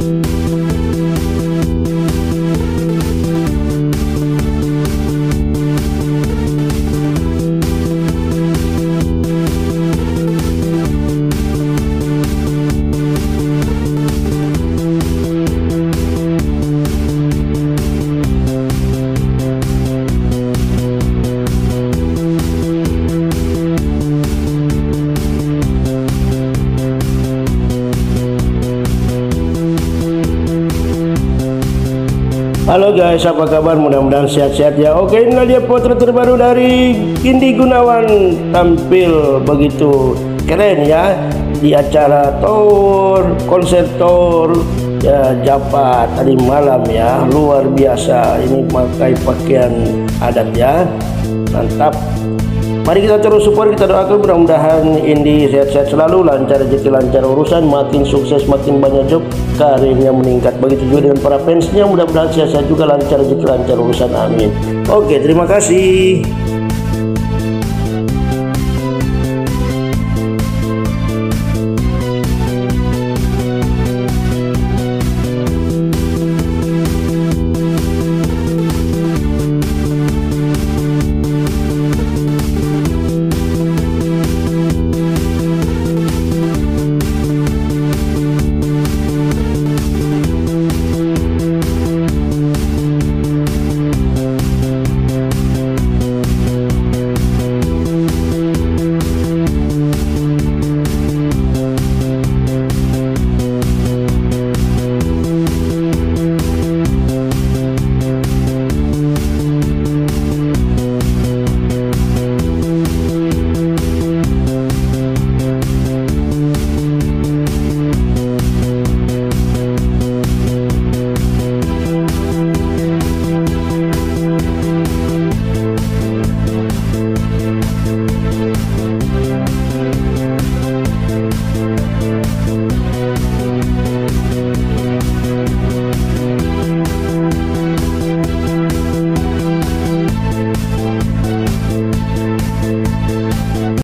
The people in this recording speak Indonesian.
Halo guys, apa kabar? Mudah-mudahan sehat-sehat ya. Oke, inilah dia potret terbaru dari Indi Gunawan, tampil begitu keren ya di acara konser tour ya, Japat tadi malam ya. Luar biasa, ini pakai pakaian adat ya, mantap. Mari kita terus support, kita doakan mudah-mudahan Indi sehat-sehat selalu, lancar rezeki, lancar urusan, makin sukses, makin banyak job, karirnya meningkat. Begitu juga dengan para fansnya, mudah-mudahan sehat-sehat juga, lancar rezeki, lancar urusan, amin. Oke, terima kasih.